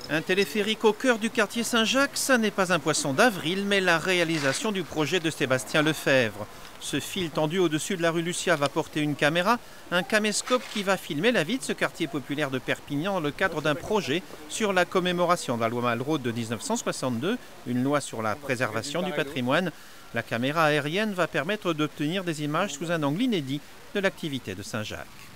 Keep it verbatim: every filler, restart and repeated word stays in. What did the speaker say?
Un téléphérique au cœur du quartier Saint-Jacques, ça n'est pas un poisson d'avril, mais la réalisation du projet de Sébastien Lefebvre. Ce fil tendu au-dessus de la rue Lucia va porter une caméra, un caméscope qui va filmer la vie de ce quartier populaire de Perpignan dans le cadre d'un projet sur la commémoration de la loi Malraux de mille neuf cent soixante-deux, une loi sur la préservation du patrimoine. La caméra aérienne va permettre d'obtenir des images sous un angle inédit de l'activité de Saint-Jacques.